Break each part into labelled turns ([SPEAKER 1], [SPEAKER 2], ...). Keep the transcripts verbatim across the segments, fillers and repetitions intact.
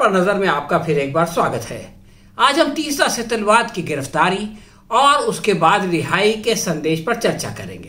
[SPEAKER 1] पर नजर में आपका फिर एक बार स्वागत है। आज हम तीसरा सेतलवाद की गिरफ्तारी और उसके बाद रिहाई के संदेश पर चर्चा करेंगे।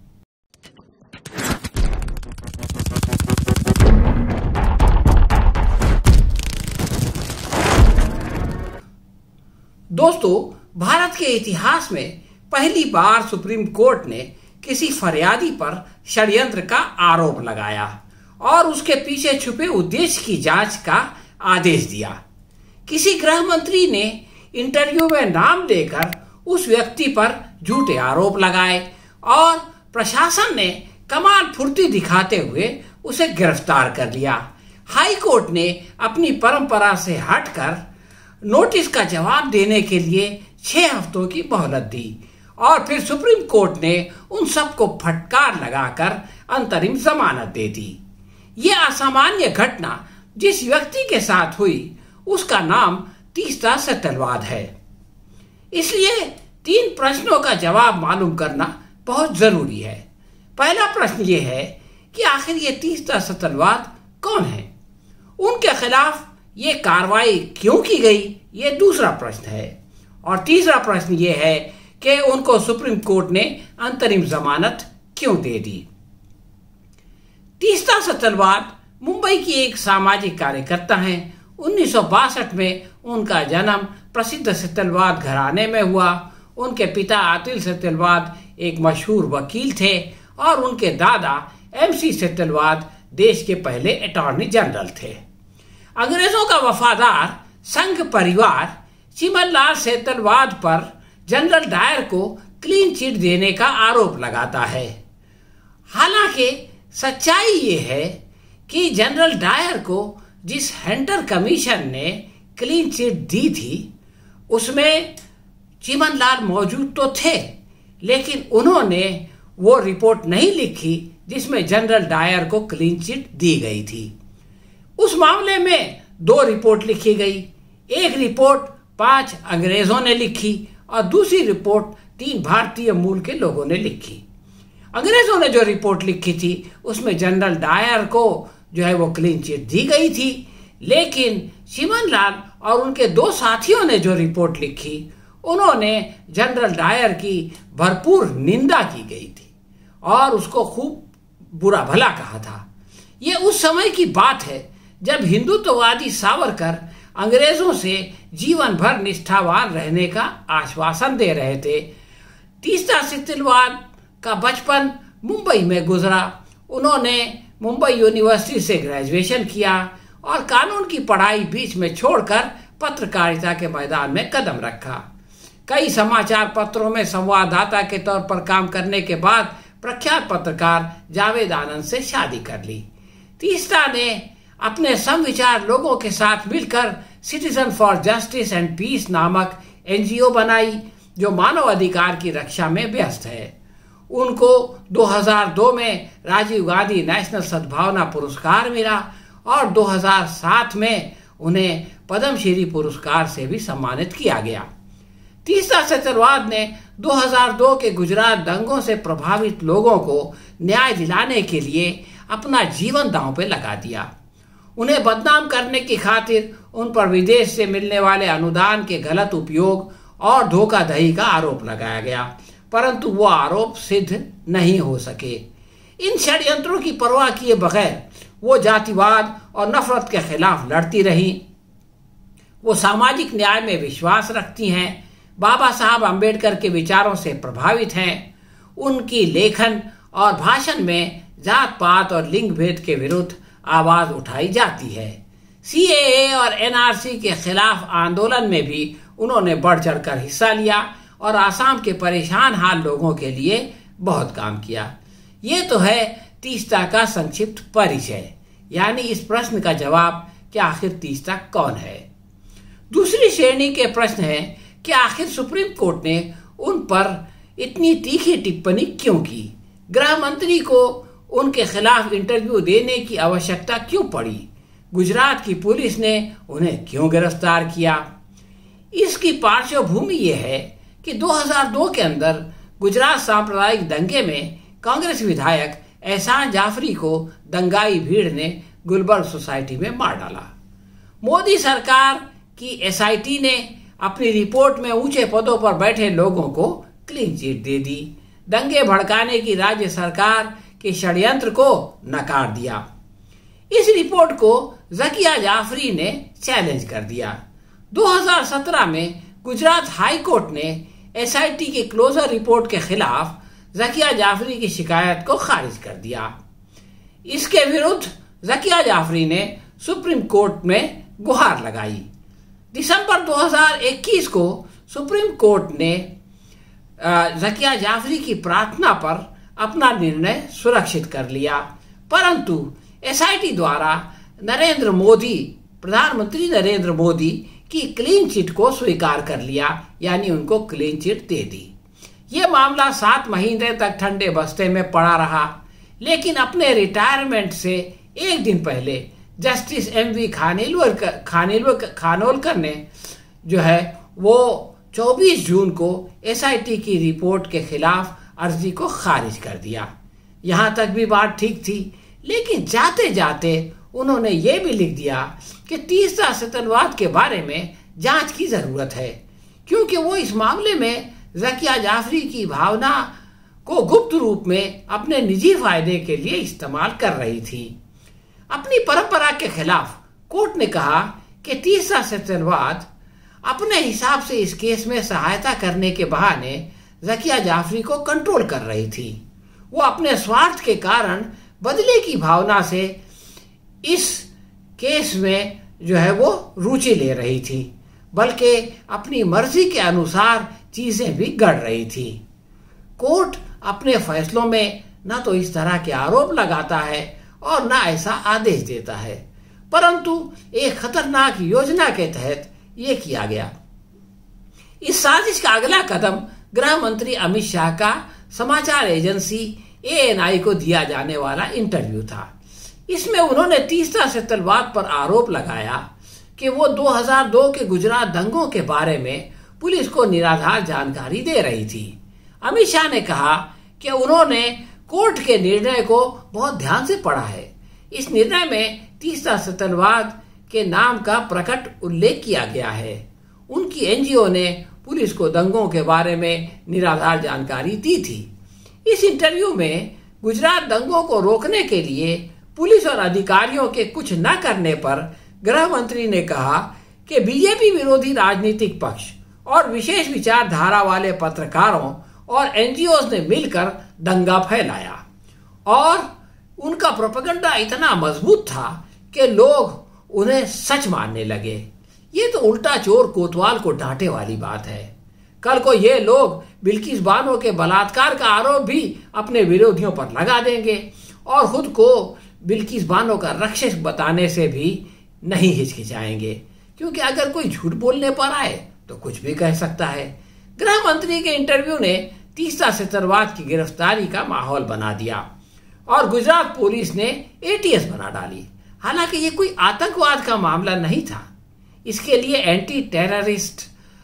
[SPEAKER 1] दोस्तों, भारत के इतिहास में पहली बार सुप्रीम कोर्ट ने किसी फरियादी पर षड्यंत्र का आरोप लगाया और उसके पीछे छुपे उद्देश्य की जांच का आदेश दिया। किसी गृह मंत्री ने इंटरव्यू में नाम देकर उस व्यक्ति पर झूठे आरोप लगाए और प्रशासन ने कमाल फुर्ती दिखाते हुए उसे गिरफ्तार कर लिया। हाई कोर्ट ने अपनी परंपरा से हटकर नोटिस का जवाब देने के लिए छह हफ्तों की मोहलत दी और फिर सुप्रीम कोर्ट ने उन सबको फटकार लगाकर अंतरिम जमानत दे दी। यह असामान्य घटना जिस व्यक्ति के साथ हुई उसका नाम तीसरा सेतलवाद है। इसलिए तीन प्रश्नों का जवाब मालूम करना बहुत जरूरी है। पहला प्रश्न यह है कि आखिर ये तीसरा सेतलवाद कौन है, उनके खिलाफ ये कार्रवाई क्यों की गई, ये दूसरा प्रश्न है। और तीसरा प्रश्न ये है कि उनको सुप्रीम कोर्ट ने अंतरिम जमानत क्यों दे दी। तीसरा सेतलवाद मुंबई की एक सामाजिक कार्यकर्ता हैं। उन्नीस सौ बासठ में उनका जन्म प्रसिद्ध सेतलवाद घराने में हुआ। उनके पिता आतिल सेतलवाद एक मशहूर वकील थे और उनके दादा एमसी सेतलवाद देश के पहले अटॉर्नी जनरल थे। अंग्रेजों का वफादार संघ परिवार चिमनलाल सेतलवाद पर जनरल डायर को क्लीन चिट देने का आरोप लगाता है। हालांकि सच्चाई ये है कि जनरल डायर को जिस हंटर कमीशन ने क्लीन चिट दी थी उसमें चिमनलाल मौजूद तो थे, लेकिन उन्होंने वो रिपोर्ट नहीं लिखी जिसमें जनरल डायर को क्लीन चिट दी गई थी। उस मामले में दो रिपोर्ट लिखी गई। एक रिपोर्ट पांच अंग्रेजों ने लिखी और दूसरी रिपोर्ट तीन भारतीय मूल के लोगों ने लिखी। अंग्रेजों ने जो रिपोर्ट लिखी थी उसमें जनरल डायर को जो है वो क्लीन चिट दी गई थी, लेकिन चिमनलाल और उनके दो साथियों ने जो रिपोर्ट लिखी उन्होंने जनरल डायर की भरपूर निंदा की गई थी और उसको खूब बुरा भला कहा था। ये उस समय की बात है जब हिंदुत्ववादी सावरकर अंग्रेजों से जीवन भर निष्ठावान रहने का आश्वासन दे रहे थे। तीसरा सेतलवाद का बचपन मुंबई में गुजरा। उन्होंने मुंबई यूनिवर्सिटी से ग्रेजुएशन किया और कानून की पढ़ाई बीच में छोड़कर पत्रकारिता के मैदान में कदम रखा। कई समाचार पत्रों में संवाददाता के तौर पर काम करने के बाद प्रख्यात पत्रकार जावेद आनंद से शादी कर ली। तीसरा ने अपने समविचार लोगों के साथ मिलकर citizen for justice and peace नामक एनजीओ बनाई जो मानव अधिकार की रक्षा में व्यस्त है। उनको दो हज़ार दो में राजीव गांधी नेशनल सद्भावना पुरस्कार मिला और दो हज़ार सात में उन्हें पद्मश्री पुरस्कार से भी सम्मानित किया गया। तीसरा सेतलवाद ने दो हज़ार दो के गुजरात दंगों से प्रभावित लोगों को न्याय दिलाने के लिए अपना जीवन दांव पे लगा दिया। उन्हें बदनाम करने की खातिर उन पर विदेश से मिलने वाले अनुदान के गलत उपयोग और धोखाधड़ी का आरोप लगाया गया, परंतु वो आरोप सिद्ध नहीं हो सके। इन षड्यंत्रों की परवाह किए बगैर वो जातिवाद और नफरत के खिलाफ लड़ती रहीं। वो सामाजिक न्याय में विश्वास रखती हैं, बाबा साहब अम्बेडकर के विचारों से प्रभावित हैं। उनकी लेखन और भाषण में जात पात और लिंग भेद के विरुद्ध आवाज उठाई जाती है। सीएए और एनआरसी के खिलाफ आंदोलन में भी उन्होंने बढ़ चढ़कर हिस्सा लिया और आसाम के परेशान हाल लोगों के लिए बहुत काम किया। ये तो है तीसरा का संक्षिप्त परिचय, यानी इस प्रश्न का जवाब कि आखिर तीसरा कौन है। दूसरी श्रेणी के प्रश्न है कि आखिर सुप्रीम कोर्ट ने उन पर इतनी तीखी टिप्पणी क्यों की, गृह मंत्री को उनके खिलाफ इंटरव्यू देने की आवश्यकता क्यों पड़ी, गुजरात की पुलिस ने उन्हें क्यों गिरफ्तार किया। इसकी पार्श्वभूमि यह है कि दो हज़ार दो के अंदर गुजरात सांप्रदायिक दंगे में कांग्रेस विधायक एहसान जाफरी को दंगाई भीड़ ने गुलबर्ग सोसाइटी में मार डाला। मोदी सरकार की एसआईटी ने अपनी रिपोर्ट में ऊंचे पदों पर बैठे लोगों को क्लीन चिट दे दी। दंगे भड़काने की राज्य सरकार के षड्यंत्र को नकार दिया। इस रिपोर्ट को ज़किया जाफरी ने चैलेंज कर दिया। दो हज़ार सत्रह में गुजरात हाई कोर्ट ने एसआईटी की क्लोजर रिपोर्ट के खिलाफ ज़किया जाफरी की शिकायत को खारिज कर दिया। इसके विरुद्ध ज़किया जाफरी ने सुप्रीम कोर्ट में गुहार लगाई। दिसंबर दो हज़ार इक्कीस को सुप्रीम कोर्ट ने ज़किया जाफरी की प्रार्थना पर अपना निर्णय सुरक्षित कर लिया, परंतु एसआईटी द्वारा नरेंद्र मोदी प्रधानमंत्री नरेंद्र मोदी की क्लीन चिट को स्वीकार कर लिया, यानी उनको क्लीन चिट दे दी। ये मामला सात महीने तक ठंडे बस्ते में पड़ा रहा, लेकिन अपने रिटायरमेंट से एक दिन पहले justice M V Khanwilkar Khanwilkar Khanolkar ने जो है वो चौबीस जून को एसआईटी की रिपोर्ट के खिलाफ अर्जी को खारिज कर दिया। यहाँ तक भी बात ठीक थी, लेकिन जाते जाते उन्होंने ये भी लिख दिया कि तीसरा सतनवाद के बारे में जांच की जरूरत है, क्योंकि वो इस मामले में ज़किया जाफरी की भावना को गुप्त रूप में अपने निजी फायदे के लिए इस्तेमाल कर रही थी। अपनी परंपरा के खिलाफ कोर्ट ने कहा कि तीसरा सतनवाद अपने हिसाब से इस केस में सहायता करने के बहाने ज़किया जाफरी को कंट्रोल कर रही थी। वो अपने स्वार्थ के कारण बदले की भावना से इस केस में जो है वो रुचि ले रही थी, बल्कि अपनी मर्जी के अनुसार चीजें भी गढ़ रही थी। कोर्ट अपने फैसलों में न तो इस तरह के आरोप लगाता है और न ऐसा आदेश देता है, परंतु एक खतरनाक योजना के तहत ये किया गया। इस साजिश का अगला कदम गृह मंत्री अमित शाह का समाचार एजेंसी ए एन आई को दिया जाने वाला इंटरव्यू था। इसमें उन्होंने तीसरा सतनवाद पर आरोप लगाया कि वो दो हज़ार दो के गुजरात दंगों के बारे में पुलिस को निराधार जानकारी दे रही थी। अमित शाह ने कहा कि उन्होंने कोर्ट के निर्णय को बहुत ध्यान से पढ़ा है। इस निर्णय में तीसरा सतनवाद के नाम का प्रकट उल्लेख किया गया है। उनकी एनजीओ ने पुलिस को दंगों के बारे में निराधार जानकारी दी थी। इस इंटरव्यू में गुजरात दंगों को रोकने के लिए पुलिस और अधिकारियों के कुछ न करने पर गृह मंत्री ने कहा कि बीजेपी विरोधी राजनीतिक पक्ष और विशेष विचारधारा वाले पत्रकारों और एनजीओ ने मिलकर दंगा फैलाया और उनका प्रोपेगेंडा इतना मजबूत था कि लोग उन्हें सच मानने लगे। ये तो उल्टा चोर कोतवाल को डांटे वाली बात है। कल को ये लोग बिल्किस बानो के बलात्कार का आरोप भी अपने विरोधियों पर लगा देंगे और खुद को बिल्किस बानो का रक्षक बताने से भी नहीं हिचकिचाएंगे, क्योंकि अगर कोई झूठ बोलने पर आए तो कुछ भी कह सकता है। गृह मंत्री के इंटरव्यू ने तीसरा सतनवाद की गिरफ्तारी का माहौल बना दिया और गुजरात पुलिस ने एटीएस बना डाली। हालांकि ये कोई आतंकवाद का मामला नहीं था, इसके लिए एंटी टेररिस्ट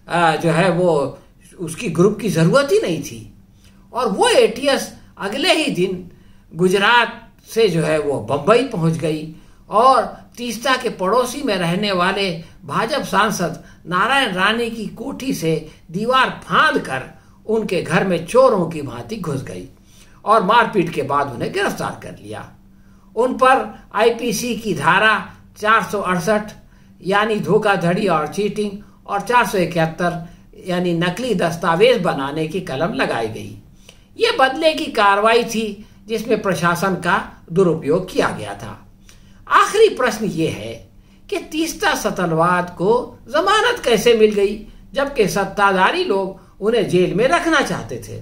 [SPEAKER 1] जो है वो उसकी ग्रुप की जरूरत ही नहीं थी। और वो एटीएस अगले ही दिन गुजरात से जो है वो बंबई पहुंच गई और तीस्ता के पड़ोसी में रहने वाले भाजपा सांसद नारायण राणे की कोठी से दीवार फांद कर उनके घर में चोरों की भांति घुस गई और मारपीट के बाद उन्हें गिरफ्तार कर लिया। उन पर आईपीसी की धारा चार सौ अड़सठ यानी धोखाधड़ी और चीटिंग और चार सौ इकहत्तर यानी नकली दस्तावेज बनाने की कलम लगाई गई। ये बदले की कार्रवाई थी जिसमें प्रशासन का दुरुपयोग किया गया था। आखिरी प्रश्न ये है कि तीस्ता सतनवाद को जमानत कैसे मिल गई जबकि सत्ताधारी लोग उन्हें जेल में रखना चाहते थे।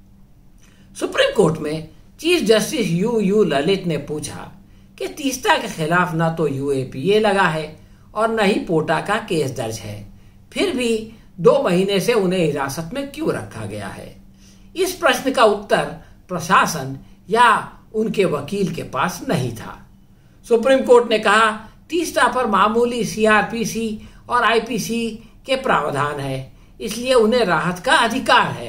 [SPEAKER 1] सुप्रीम कोर्ट में chief justice U U Lalit ने पूछा कि तीस्ता के खिलाफ न तो यूएपीए लगा है और न ही पोटा का केस दर्ज है, फिर भी दो महीने से उन्हें हिरासत में क्यों रखा गया है। इस प्रश्न का उत्तर प्रशासन या उनके वकील के पास नहीं था। सुप्रीम कोर्ट ने कहा तीस्ता पर मामूली सीआरपीसी और आईपीसी के प्रावधान है, इसलिए उन्हें राहत का अधिकार है।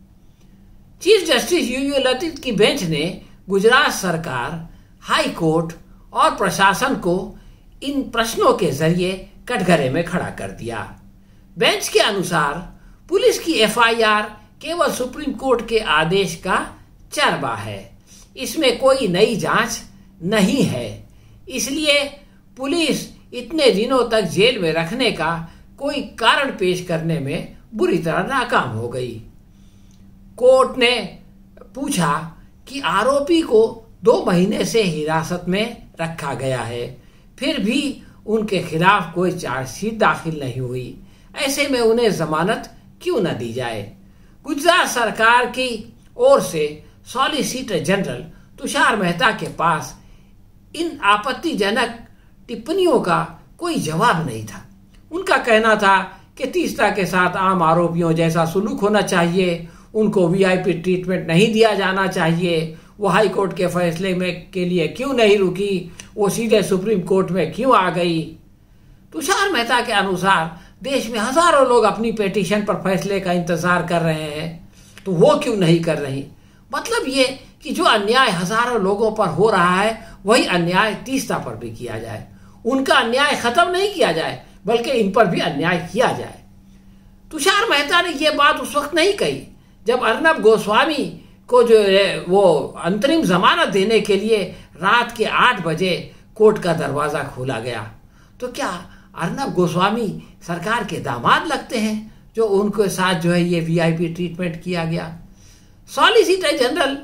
[SPEAKER 1] Chief justice U U Lalit की बेंच ने गुजरात सरकार, हाई कोर्ट और प्रशासन को इन प्रश्नों के जरिए कटघरे में खड़ा कर दिया। बेंच के अनुसार पुलिस की एफ आई आर केवल सुप्रीम कोर्ट के आदेश का चरबा है, इसमें कोई नई जांच नहीं है, इसलिए पुलिस इतने दिनों तक जेल में रखने का कोई कारण पेश करने में बुरी तरह नाकाम हो गई। कोर्ट ने पूछा कि आरोपी को दो महीने से हिरासत में रखा गया है, फिर भी उनके खिलाफ कोई चार्जशीट दाखिल नहीं हुई, ऐसे में उन्हें जमानत क्यों न दी जाए। गुजरात सरकार की ओर से सॉलिसिटर जनरल तुषार मेहता के पास इन आपत्तिजनक टिप्पणियों का कोई जवाब नहीं था। उनका कहना था कि तीस्ता के साथ आम आरोपियों जैसा सुलूक होना चाहिए, उनको वी आई पी ट्रीटमेंट नहीं दिया जाना चाहिए, वो हाई कोर्ट के फैसले में के लिए क्यों नहीं रुकी, वो सीधे सुप्रीम कोर्ट में क्यों आ गई। तुषार मेहता के अनुसार देश में हजारों लोग अपनी पिटीशन पर फैसले का इंतजार कर रहे हैं, तो वो क्यों नहीं कर रही। मतलब ये कि जो अन्याय हजारों लोगों पर हो रहा है वही अन्याय तीस्ता पर भी किया जाए, उनका अन्याय खत्म नहीं किया जाए बल्कि इन पर भी अन्याय किया जाए। तुषार मेहता ने यह बात उस वक्त नहीं कही जब अर्नब गोस्वामी को जो है वो अंतरिम जमानत देने के लिए रात के आठ बजे कोर्ट का दरवाजा खोला गया। तो क्या अर्नब गोस्वामी सरकार के दामाद लगते हैं जो उनके साथ जो है ये वी आई पी ट्रीटमेंट किया गया। सॉलिसिटर जनरल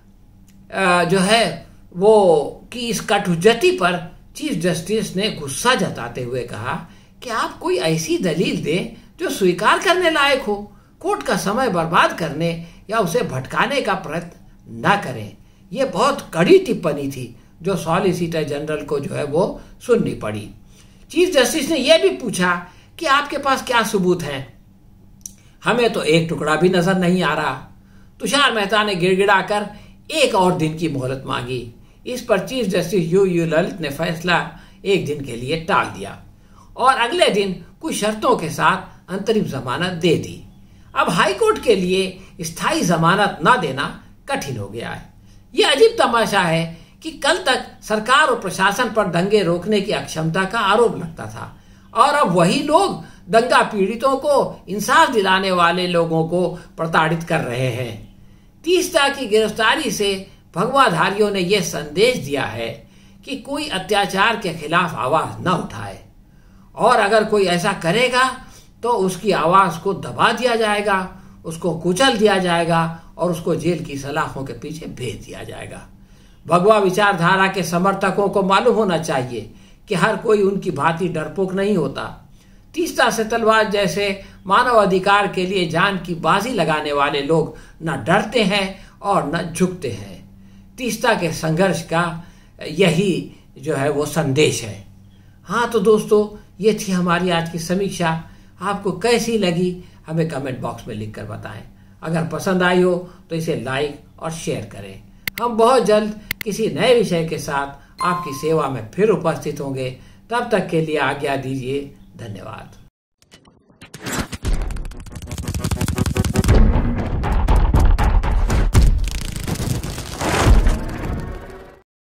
[SPEAKER 1] जो है वो कि इस कटुज्जती पर चीफ जस्टिस ने गुस्सा जताते हुए कहा कि आप कोई ऐसी दलील दें जो स्वीकार करने लायक हो, कोर्ट का समय बर्बाद करने या उसे भटकाने का प्रयत्न न करें। यह बहुत कड़ी टिप्पणी थी जो सॉलिसिटर जनरल को जो है वो सुननी पड़ी। चीफ जस्टिस ने यह भी पूछा कि आपके पास क्या सबूत हैं, हमें तो एक टुकड़ा भी नजर नहीं आ रहा। तुषार मेहता ने गिड़गिड़ाकर एक और दिन की मोहलत मांगी। इस पर chief justice U U Lalit ने फैसला एक दिन के लिए टाल दिया और अगले दिन कुछ शर्तों के साथ अंतरिम जमानत दे दी। अब हाईकोर्ट के लिए स्थायी जमानत न देना कठिन हो गया है। यह अजीब तमाशा है कि कल तक सरकार और प्रशासन पर दंगे रोकने की अक्षमता का आरोप लगता था और अब वही लोग दंगा पीड़ितों को इंसाफ दिलाने वाले लोगों को प्रताड़ित कर रहे हैं। तीस्ता की गिरफ्तारी से भगवाधारियों ने यह संदेश दिया है कि कोई अत्याचार के खिलाफ आवाज न उठाए और अगर कोई ऐसा करेगा तो उसकी आवाज को दबा दिया जाएगा, उसको कुचल दिया जाएगा और उसको जेल की सलाखों के पीछे भेज दिया जाएगा। भगवा विचारधारा के समर्थकों को मालूम होना चाहिए कि हर कोई उनकी भांति डरपोक नहीं होता। तीस्ता सेतलवाद जैसे मानव अधिकार के लिए जान की बाजी लगाने वाले लोग न डरते हैं और न झुकते हैं। तीस्ता के संघर्ष का यही जो है वो संदेश है। हाँ तो दोस्तों, ये थी हमारी आज की समीक्षा। आपको कैसी लगी हमें कमेंट बॉक्स में लिखकर बताएं। अगर पसंद आई हो तो इसे लाइक और शेयर करें। हम बहुत जल्द किसी नए विषय के साथ आपकी सेवा में फिर उपस्थित होंगे। तब तक के लिए आज्ञा दीजिए। धन्यवाद।